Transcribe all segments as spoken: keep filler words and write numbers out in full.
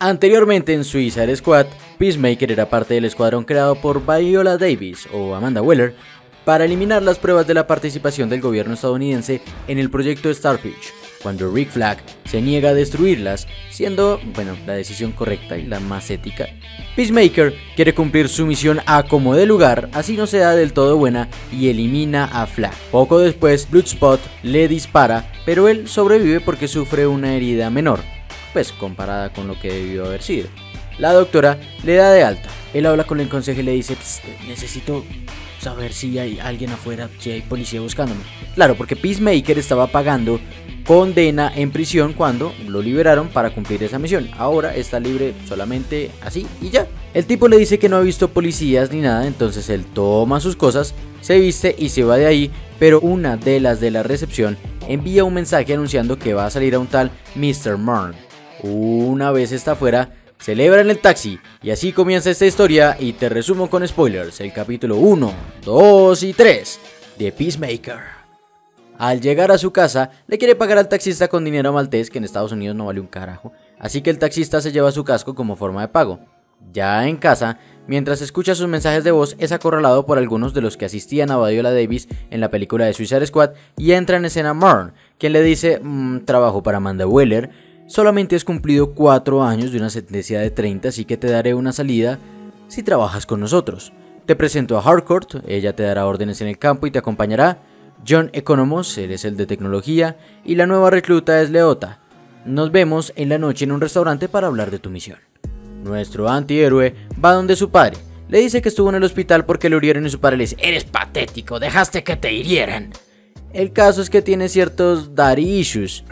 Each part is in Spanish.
Anteriormente en Suicide Squad, Peacemaker era parte del escuadrón creado por Viola Davis o Amanda Waller para eliminar las pruebas de la participación del gobierno estadounidense en el proyecto Starfish, cuando Rick Flag se niega a destruirlas, siendo, bueno, la decisión correcta y la más ética. Peacemaker quiere cumplir su misión a como dé lugar, así no sea del todo buena, y elimina a Flag. Poco después, Bloodspot le dispara, pero él sobrevive porque sufre una herida menor, pues comparada con lo que debió haber sido. La doctora le da de alta, él habla con el consejo y le dice: necesito saber si hay alguien afuera, si hay policía buscándome. Claro, porque Peacemaker estaba pagando condena en prisión cuando lo liberaron para cumplir esa misión. Ahora está libre solamente así y ya. El tipo le dice que no ha visto policías ni nada, entonces él toma sus cosas, se viste y se va de ahí, pero una de las de la recepción envía un mensaje anunciando que va a salir a un tal mister Murn. Una vez está afuera, celebra en el taxi, y así comienza esta historia, y te resumo con spoilers el capítulo uno, dos y tres de Peacemaker. Al llegar a su casa, le quiere pagar al taxista con dinero maltés, que en Estados Unidos no vale un carajo, así que el taxista se lleva su casco como forma de pago. Ya en casa, mientras escucha sus mensajes de voz, es acorralado por algunos de los que asistían a Viola Davis en la película de Suicide Squad, y entra en escena Murn, quien le dice: mmm, trabajo para Amanda Waller, solamente has cumplido cuatro años de una sentencia de treinta, así que te daré una salida si trabajas con nosotros. Te presento a Harcourt, ella te dará órdenes en el campo y te acompañará. John Economos, eres el de tecnología, y la nueva recluta es Leota. Nos vemos en la noche en un restaurante para hablar de tu misión. Nuestro antihéroe va donde su padre, le dice que estuvo en el hospital porque lo hirieron y su padre le dice: eres patético, dejaste que te hirieran. El caso es que tiene ciertos daddy issues.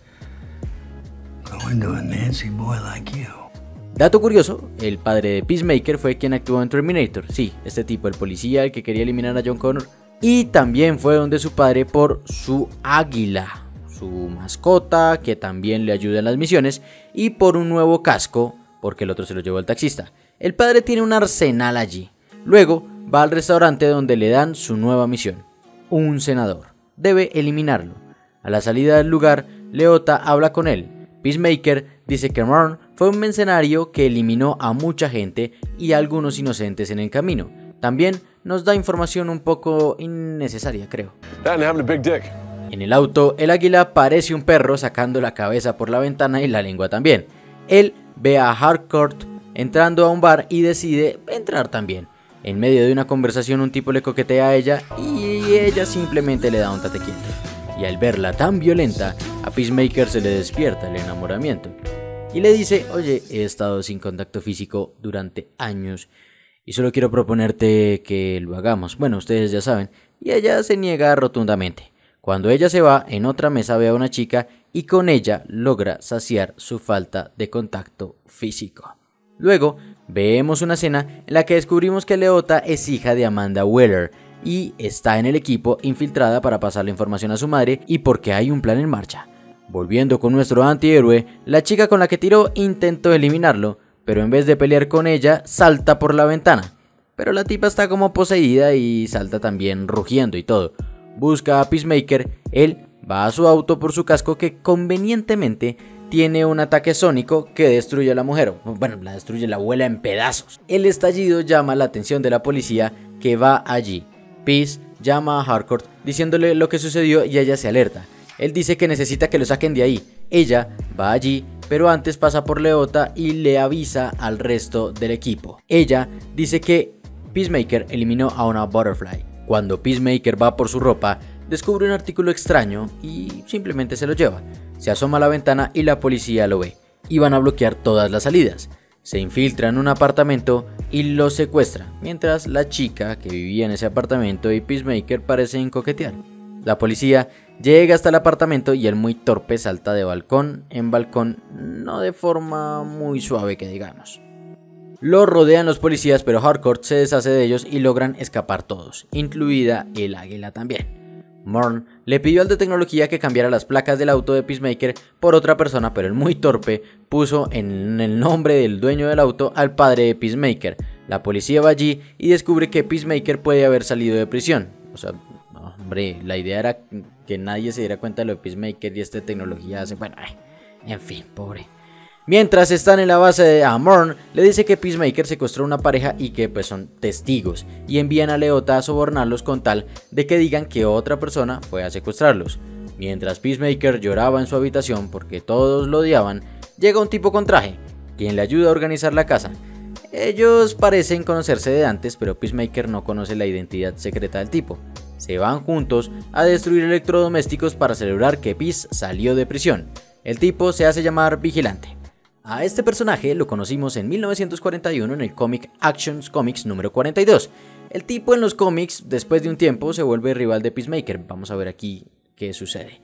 Dato curioso, el padre de Peacemaker fue quien actuó en Terminator. Sí, este tipo, el policía, el que quería eliminar a John Connor. Y también fue donde su padre por su águila, su mascota, que también le ayuda en las misiones, y por un nuevo casco, porque el otro se lo llevó el taxista. El padre tiene un arsenal allí. Luego va al restaurante donde le dan su nueva misión. Un senador. Debe eliminarlo. A la salida del lugar, Leota habla con él. Peacemaker dice que Murn fue un mercenario que eliminó a mucha gente y a algunos inocentes en el camino. También nos da información un poco innecesaria, creo. En el auto, el águila parece un perro sacando la cabeza por la ventana y la lengua también. Él ve a Harcourt entrando a un bar y decide entrar también. En medio de una conversación, un tipo le coquetea a ella y ella simplemente le da un tate quieto. Y al verla tan violenta, a Peacemaker se le despierta el enamoramiento. Y le dice: oye, he estado sin contacto físico durante años y solo quiero proponerte que lo hagamos. Bueno, ustedes ya saben. Y ella se niega rotundamente. Cuando ella se va, en otra mesa ve a una chica y con ella logra saciar su falta de contacto físico. Luego, vemos una escena en la que descubrimos que Leota es hija de Amanda Waller y está en el equipo infiltrada para pasar la información a su madre y porque hay un plan en marcha. Volviendo con nuestro antihéroe, la chica con la que tiró intentó eliminarlo, pero en vez de pelear con ella, salta por la ventana. Pero la tipa está como poseída y salta también rugiendo y todo. Busca a Peacemaker, él va a su auto por su casco que convenientemente tiene un ataque sónico que destruye a la mujer. Bueno, la destruye, la vuela en pedazos. El estallido llama la atención de la policía que va allí. Peace llama a Harcourt diciéndole lo que sucedió y ella se alerta. Él dice que necesita que lo saquen de ahí. Ella va allí, pero antes pasa por Leota y le avisa al resto del equipo. Ella dice que Peacemaker eliminó a una Butterfly. Cuando Peacemaker va por su ropa, descubre un artículo extraño y simplemente se lo lleva. Se asoma a la ventana y la policía lo ve. Y van a bloquear todas las salidas. Se infiltra en un apartamento y lo secuestra, mientras la chica que vivía en ese apartamento y Peacemaker parecen coquetear. La policía llega hasta el apartamento y el muy torpe salta de balcón en balcón, no de forma muy suave que digamos. Lo rodean los policías, pero Harcourt se deshace de ellos y logran escapar todos, incluida el águila también. Murn le pidió al de tecnología que cambiara las placas del auto de Peacemaker por otra persona, pero el muy torpe puso en el nombre del dueño del auto al padre de Peacemaker. La policía va allí y descubre que Peacemaker puede haber salido de prisión. O sea, no, hombre, la idea era que nadie se diera cuenta de lo de Peacemaker y esta tecnología hace... Bueno, en fin, pobre. Mientras están en la base de Amorn, le dice que Peacemaker secuestró a una pareja y que pues son testigos, y envían a Leota a sobornarlos con tal de que digan que otra persona fue a secuestrarlos. Mientras Peacemaker lloraba en su habitación porque todos lo odiaban, llega un tipo con traje, quien le ayuda a organizar la casa. Ellos parecen conocerse de antes, pero Peacemaker no conoce la identidad secreta del tipo. Se van juntos a destruir electrodomésticos para celebrar que Peace salió de prisión. El tipo se hace llamar Vigilante. A este personaje lo conocimos en mil novecientos cuarenta y uno en el cómic Action Comics número cuarenta y dos. El tipo en los cómics, después de un tiempo, se vuelve rival de Peacemaker. Vamos a ver aquí qué sucede.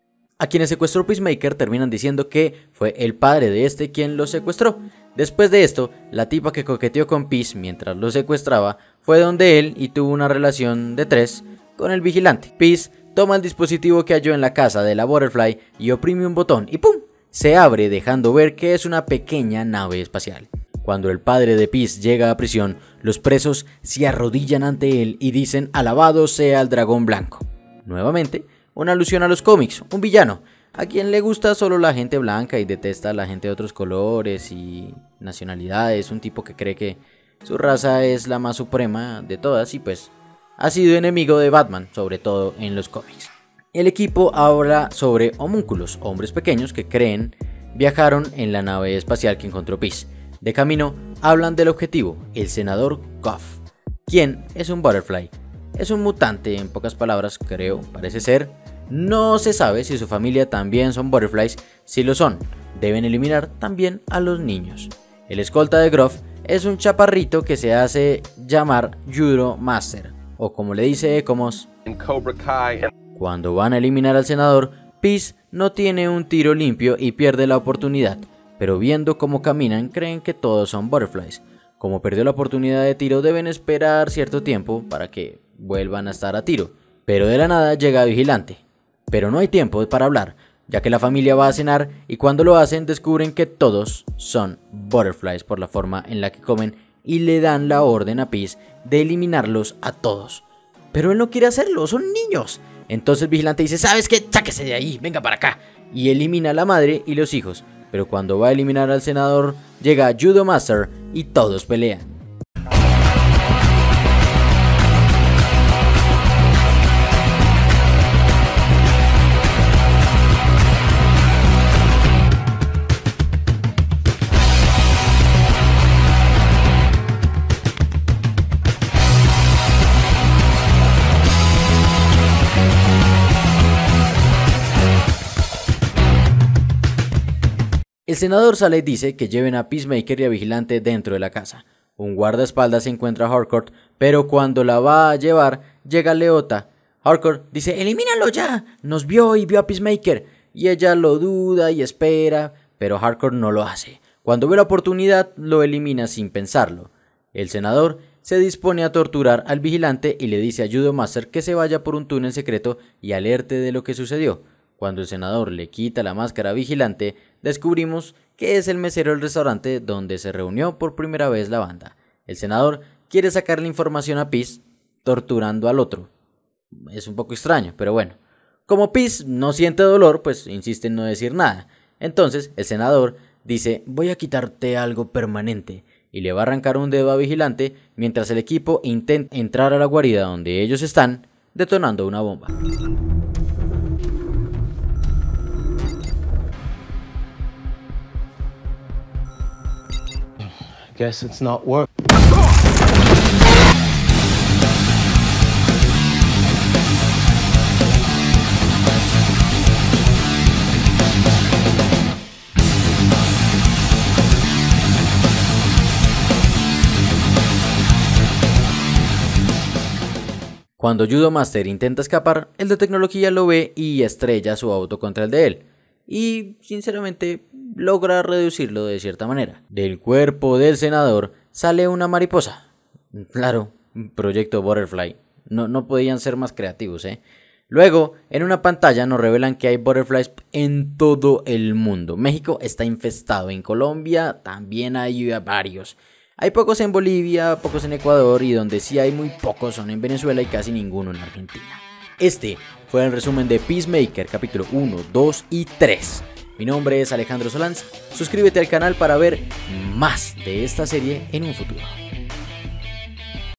A quienes secuestró Peacemaker terminan diciendo que fue el padre de este quien lo secuestró. Después de esto, la tipa que coqueteó con Peace mientras lo secuestraba fue donde él y tuvo una relación de tres con el Vigilante. Peace toma el dispositivo que halló en la casa de la Butterfly y oprime un botón y ¡pum! Se abre dejando ver que es una pequeña nave espacial. Cuando el padre de Peace llega a prisión, los presos se arrodillan ante él y dicen alabado sea el dragón blanco. Nuevamente, una alusión a los cómics, un villano, a quien le gusta solo la gente blanca y detesta a la gente de otros colores y nacionalidades, un tipo que cree que su raza es la más suprema de todas y pues ha sido enemigo de Batman, sobre todo en los cómics. El equipo habla sobre homúnculos, hombres pequeños que creen viajaron en la nave espacial que encontró Peace. De camino, hablan del objetivo, el senador Goff, quien es un Butterfly. Es un mutante, en pocas palabras, creo, parece ser. No se sabe si su familia también son Butterflies. Si lo son, deben eliminar también a los niños. El escolta de Goff es un chaparrito que se hace llamar Judo Master, o como le dice Ecomos, en Cobra Kai. Cuando van a eliminar al senador, Peace no tiene un tiro limpio y pierde la oportunidad, pero viendo cómo caminan creen que todos son Butterflies. Como perdió la oportunidad de tiro, deben esperar cierto tiempo para que vuelvan a estar a tiro. Pero de la nada llega Vigilante. Pero no hay tiempo para hablar, ya que la familia va a cenar y cuando lo hacen descubren que todos son Butterflies por la forma en la que comen y le dan la orden a Peace de eliminarlos a todos. Pero él no quiere hacerlo, son niños. Entonces Vigilante dice, ¿sabes qué? Sáquese de ahí, venga para acá. Y elimina a la madre y los hijos. Pero cuando va a eliminar al senador, llega Judo Master y todos pelean. El senador sale y dice que lleven a Peacemaker y a Vigilante dentro de la casa. Un guardaespaldas se encuentra a Harcourt, pero cuando la va a llevar, llega Leota. Harcourt dice, elimínalo ya, nos vio y vio a Peacemaker. Y ella lo duda y espera, pero Harcourt no lo hace. Cuando ve la oportunidad, lo elimina sin pensarlo. El senador se dispone a torturar al Vigilante y le dice a Judo Master que se vaya por un túnel secreto y alerte de lo que sucedió. Cuando el senador le quita la máscara a Vigilante, descubrimos que es el mesero del restaurante donde se reunió por primera vez la banda. El senador quiere sacarle información a Peace, torturando al otro. Es un poco extraño, pero bueno. Como Peace no siente dolor, pues insiste en no decir nada. Entonces el senador dice, voy a quitarte algo permanente, y le va a arrancar un dedo a Vigilante, mientras el equipo intenta entrar a la guarida donde ellos están, detonando una bomba. Guess it's not work. Cuando Judo Master intenta escapar, el de tecnología lo ve y estrella su auto contra el de él. Y sinceramente logra reducirlo de cierta manera. Del cuerpo del senador sale una mariposa. Claro, proyecto Butterfly. No, no podían ser más creativos, ¿eh? Luego, en una pantalla nos revelan que hay Butterflies en todo el mundo. México está infestado, en Colombia también hay varios. Hay pocos en Bolivia, pocos en Ecuador y donde sí hay muy pocos son en Venezuela y casi ninguno en Argentina. Este fue el resumen de Peacemaker capítulo uno, dos y tres. Mi nombre es Alejandro Solans, suscríbete al canal para ver más de esta serie en un futuro.